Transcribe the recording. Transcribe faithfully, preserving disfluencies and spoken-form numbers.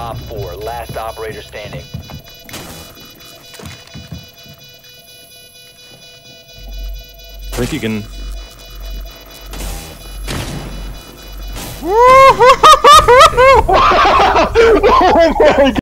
Op four, last operator standing. I think you can. Oh my God.